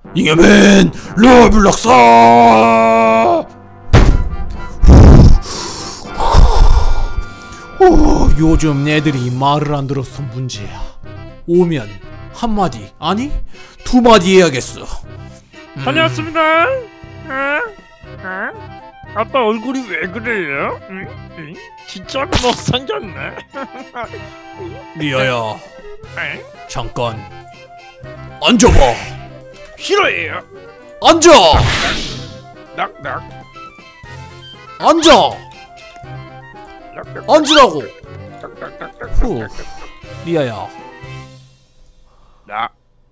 잉여맨 로블록스! 요즘 애들이 말을 안 들어서 문제야. 오면 한마디 아니 두마디 해야겠어. 다녀왔습니다. 아빠 얼굴이 왜 그래요? 진짜 못생겼네. 리아야, 잠깐 앉아봐. 싫어해요. 앉아. 낙낙. 앉아. 앉으라고. 후. 리아야, 나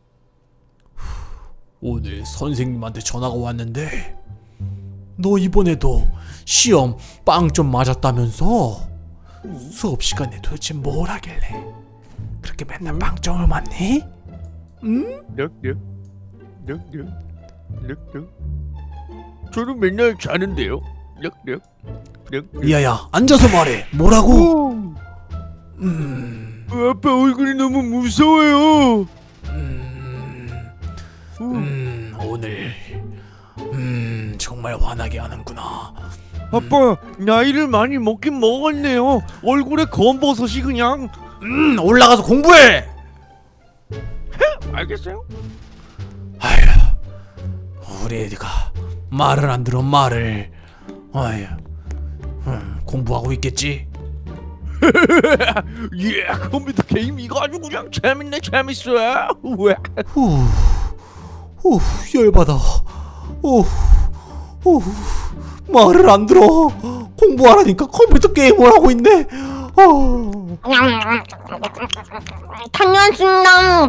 오늘 선생님한테 전화가 왔는데 너 이번에도 시험 빵점 맞았다면서? 수업 시간에 도대체 뭘 하길래 그렇게 맨날 빵점을 맞니? 응? 늑늑. 저는 맨날 자는데요. 늑늑. 리아야, 앉아서 말해. 뭐라고? 아빠 얼굴이 너무 무서워요. 오늘 정말 화나게 하는구나. 아빠 나이를 많이 먹긴 먹었네요. 얼굴에 검버섯이 그냥. 올라가서 공부해. 알겠어요? 아휴, 우리 애가 말을 안 들어. 말을. 아휴, 공부하고 있겠지. 예, 컴퓨터 게임 이거 아주 그냥 재밌네. 재밌어요. 후, 열받아. 말을 안 들어. 공부하라니까 컴퓨터 게임을 하고 있네. 다녀왔습니다.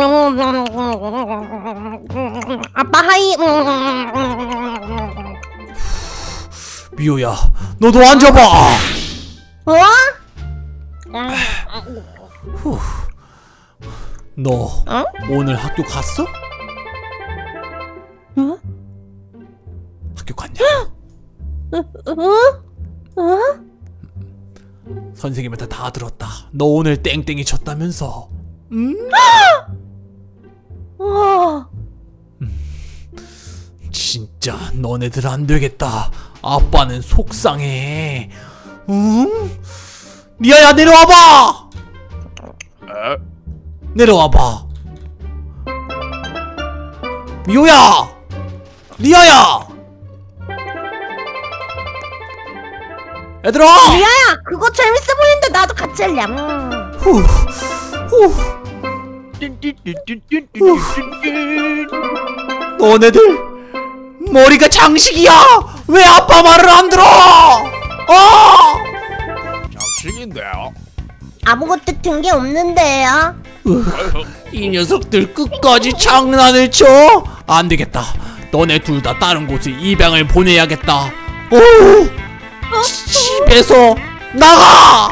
아빠 하이. 미호야, 너도 앉아봐. 어? 너 오늘 학교 갔어? 어? 학교 갔냐? 선생님한테 다 들었다. 너 오늘 땡땡이 쳤다면서. 진짜 너네들 안 되겠다. 아빠는 속상해. 리아야, 내려와봐. 내려와봐. 미호야, 리아야, 얘들아. 리아야, 그거 재밌어 보이는데 나도 같이 할래. 너네들 머리가 장식이야. 왜 아빠 말을 안 들어? 장식인데요. 아무것도 든 게 없는데요. 이 녀석들 끝까지 장난을 쳐? 안 되겠다. 너네 둘 다 다른 곳에 입양을 보내야겠다. 집에서 나가!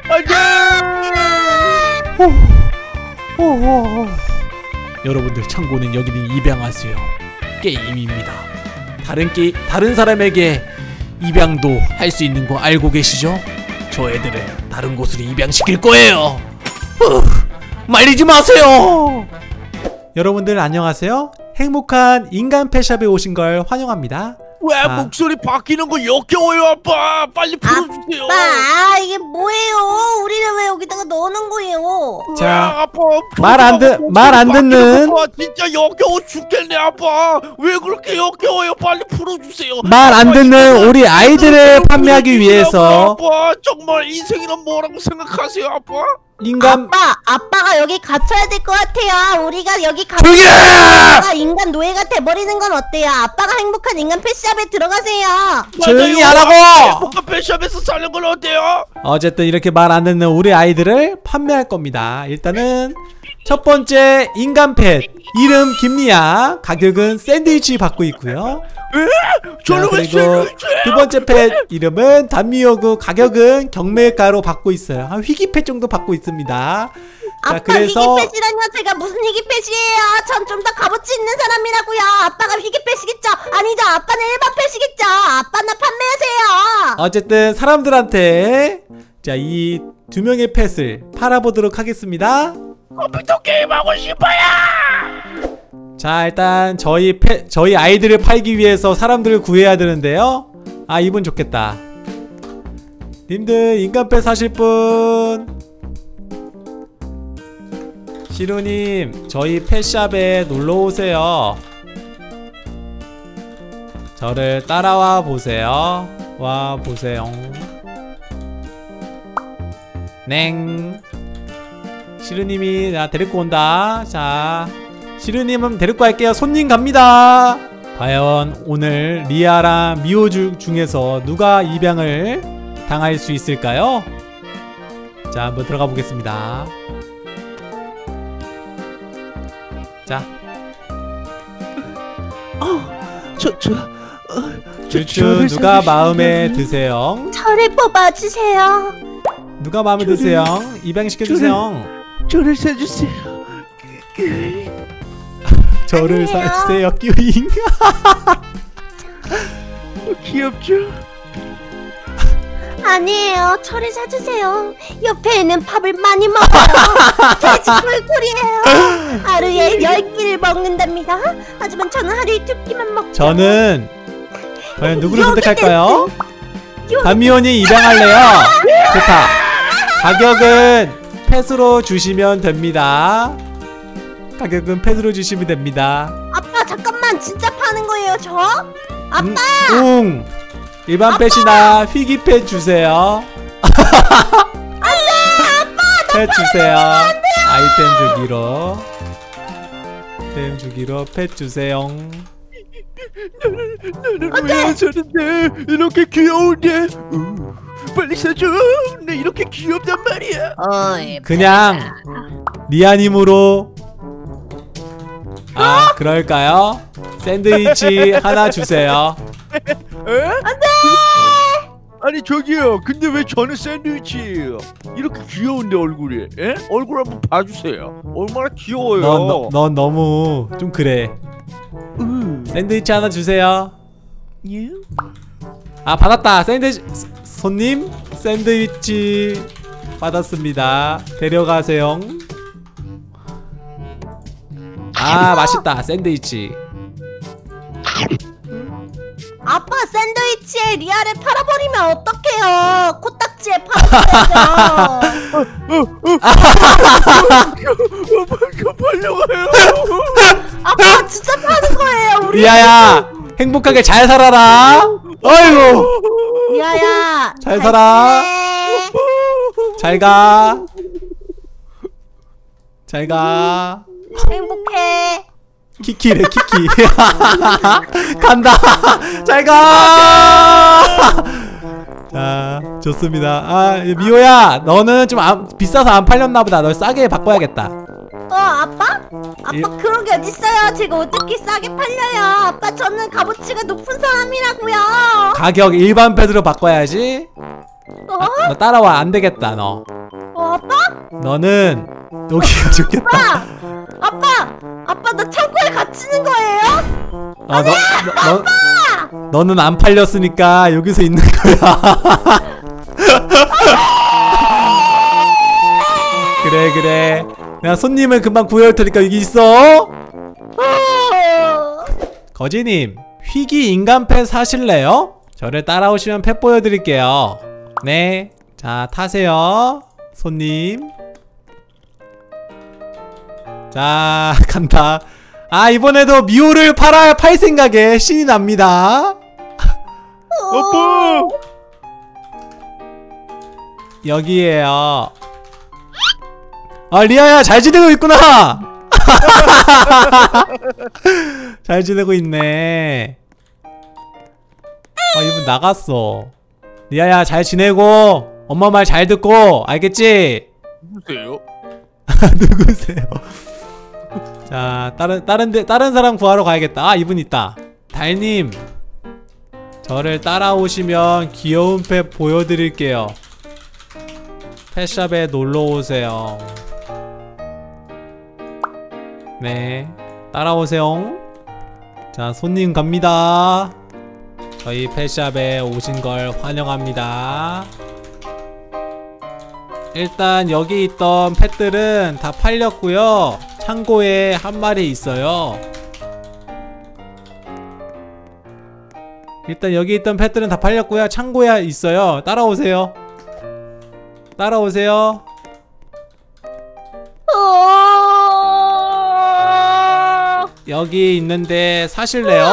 여러분들 참고는 여기는 입양하세요. 게임입니다. 다른 사람에게 입양도 할 수 있는 거 알고 계시죠? 저 애들을 다른 곳으로 입양시킬 거예요. 말리지 마세요. 여러분들 안녕하세요. 행복한 인간 펫샵에 오신 걸 환영합니다. 왜 목소리 바뀌는 거 역겨워요. 아빠 빨리 풀어주세요. 아빠, 이게 뭐예요? 우리를 왜 여기다가 넣는 거예요? 자, 아빠 말 안 듣는 진짜 역겨워 죽겠네. 아빠 왜 그렇게 역겨워요? 빨리 풀어주세요. 말 안 듣는 우리 아이들을 판매하기 위해서 아빠 정말 인생이란 뭐라고 생각하세요? 아빠 인간 아빠가 여기 갇혀야 될 것 같아요. 우리가 여기 조용히 해! 아빠가 인간 노예가 돼버리는 건 어때요? 아빠가 행복한 인간 펫샵에 들어가세요. 조용히 하라고! 행복한 펫샵에서 사는 건 어때요? 어쨌든 이렇게 말 안 듣는 우리 아이들을 판매할 겁니다. 일단은 첫 번째 인간 펫 이름 김리아, 가격은 샌드위치 받고 있고요. 저는 왜 그리고 두 번째 펫 이름은 단미호구, 가격은 경매가로 받고 있어요. 한 희귀펫 정도 받고 있습니다. 아빠 그래서 희귀펫이라뇨? 제가 무슨 희귀펫이에요? 전 좀 더 값어치 있는 사람이라고요. 아빠가 희귀펫이겠죠? 아니죠, 아빠는 일반 펫이겠죠? 아빠 나 판매하세요. 어쨌든 사람들한테 자, 이 두 명의 펫을 팔아보도록 하겠습니다. 컴퓨터 게임하고 싶어요. 자, 일단 저희 아이들을 팔기 위해서 사람들을 구해야 되는데요. 아, 이분 좋겠다. 님들 인간펫 사실 분. 시루님, 저희 펫샵에 놀러오세요. 저를 따라와 보세요. 와 보세요. 냉. 시루님이 나 데리고 온다. 자, 시루님은 데리고 갈게요. 손님 갑니다. 과연 오늘 리아랑 미호 중에서 누가 입양을 당할 수 있을까요? 자, 한번 들어가 보겠습니다. 자, 쭈쭈 누가 마음에 드세요? 저를 뽑아주세요. 누가 마음에 드세요? 입양시켜주세요. 저를 사주세요. 저를 아니에요. 사주세요. 끼잉. 귀엽죠? 아니에요. 저를 사주세요. 옆에 있는 밥을 많이 먹어요. 돼지 꿀꿀이에요. 하루에 10끼를 먹는답니다. 하지만 저는 하루에 2끼만 먹죠. 저는 과연 누구를 여기 선택할까요? 여기 담미온이 입양할래요. 좋다. 가격은 펫으로 주시면 됩니다. 가격은 펫으로 주시면 됩니다. 아빠 잠깐만, 진짜 파는 거예요 저? 아빠! 웅! 일반 펫이나 휘기 펫 주세요. 안돼 아빠! 펫 주세요. 아이템 주기로. 아이템 주기로 펫 주세요. 나는 왜 안 사는데? 이렇게 귀여운데. 빨리 사줘. 나 이렇게 귀엽단 말이야. 그냥 리아님으로. 아, 그럴까요? 샌드위치 하나 주세요. 에? 안돼. 아니 저기요. 근데 왜 저는 샌드위치예요? 이렇게 귀여운데 얼굴이. 에? 얼굴 한번 봐주세요. 얼마나 귀여워요. 넌 너무 좀 그래. 샌드위치 하나 주세요. 예? 아, 받았다. 샌드위치. 손님 샌드위치 받았습니다. 데려가세요. 아, 맛있다. 샌드위치. 아빠 샌드위치에 리아를 팔아버리면 어떡해요? 코딱지에 팔아버려요. 팔려가요. 아빠 진짜 파는 거예요 우리. 리아야, 행복하게 잘 살아라. 어이구, 리아야 잘 살아. 지내. 잘 가. 잘 가. 행복해. 키키래, 키키. 간다. 잘 가. 자, 좋습니다. 아, 미호야, 너는 좀 비싸서 안 팔렸나 보다. 너 싸게 바꿔야겠다. 아빠? 아빠 그런 게 어딨어요. 제가 어떻게 싸게 팔려요. 아빠 저는 값어치가 높은 사람이라고요. 가격 일반 펫으로 바꿔야지. 너 따라와. 안 되겠다, 너. 아빠? 너는 여기가 좋겠다. 아빠 나 창고에 갇히는 거예요? 너는 안 팔렸으니까 여기서 있는 거야. 그래. 내가 손님을 금방 구해올 테니까 여기 있어. 거지님, 휘기 인간 펫 사실래요? 저를 따라오시면 펫 보여드릴게요. 네, 자 타세요 손님. 자, 간다. 아, 이번에도 미호를 팔 생각에 신이 납니다. 아빠. 여기에요. 아, 리아야, 잘 지내고 있구나. 잘 지내고 있네. 이분 나갔어. 리아야, 잘 지내고 엄마 말 잘 듣고, 알겠지? 누구세요? 누구세요? 자, 다른 사람 구하러 가야겠다. 아, 이분 있다. 달님, 저를 따라오시면 귀여운 펫 보여드릴게요. 펫샵에 놀러오세요. 네, 따라오세요. 자, 손님 갑니다. 저희 펫샵에 오신 걸 환영합니다. 일단 여기 있던 펫들은 다 팔렸고요. 창고에 한 마리 있어요. 일단 여기 있던 펫들은 다 팔렸고요. 창고에 있어요. 따라오세요. 따라오세요. 여기 있는데 사실래요?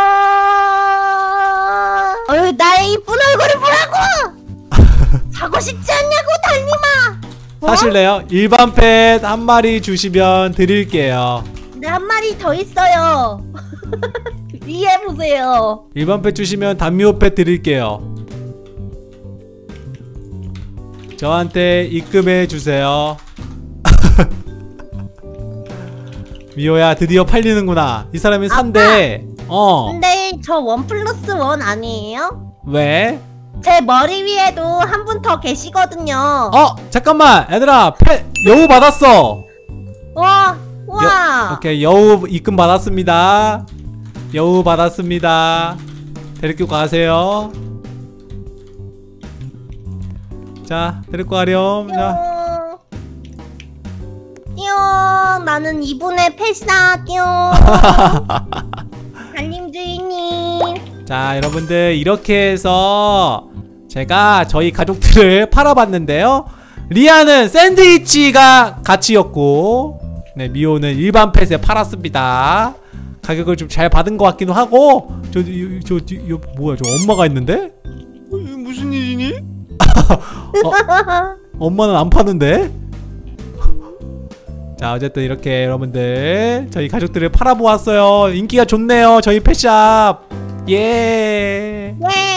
나의 이쁜 얼굴을 보라고! 사고 싶지 않냐고 달님아! 사실래요? 일반 펫 한 마리 주시면 드릴게요. 네, 한 마리 더 있어요. 위에 보세요. 일반 펫 주시면 단미호 펫 드릴게요. 저한테 입금해 주세요. 미호야 드디어 팔리는구나. 이 사람이 산대. 근데 저 1+1 아니에요? 왜? 제 머리 위에도 한 분 더 계시거든요. 잠깐만 얘들아 펫 여우 받았어. 와. 오케이 여우 입금 받았습니다. 여우 받았습니다. 데리고 가세요. 자 데리고 가렴. 자. 띠용 나는 이분의 펫이다. 띠용 달님 주인님. 자 여러분들 이렇게 해서 제가 저희 가족들을 팔아봤는데요. 리아는 샌드위치가 가치였고 네 미호는 일반 펫에 팔았습니다. 가격을 좀 잘 받은 것 같기도 하고 저 뭐야 저 엄마가 있는데? 무슨 일이니? 엄마는 안 파는데? 자 어쨌든 이렇게 여러분들 저희 가족들을 팔아보았어요. 인기가 좋네요 저희 펫샵. 예.